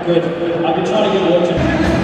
Good. I've been trying to get work to.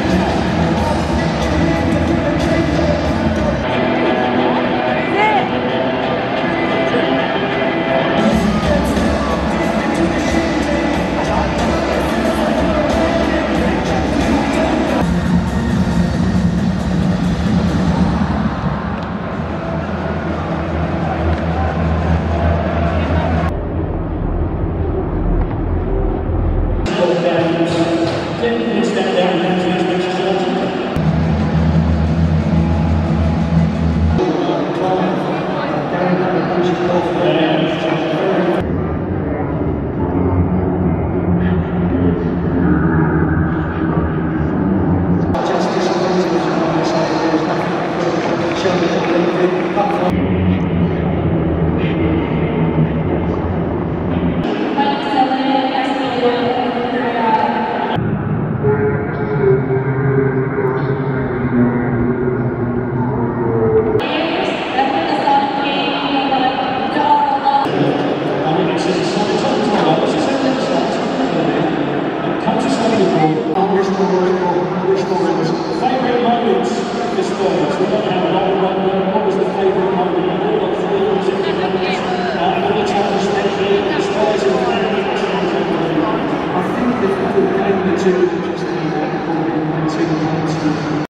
Favourite moments displays. We don't have an old one. What was the favourite moment? We've got 3 consecutive moments. Many times displays of I think if we could name the two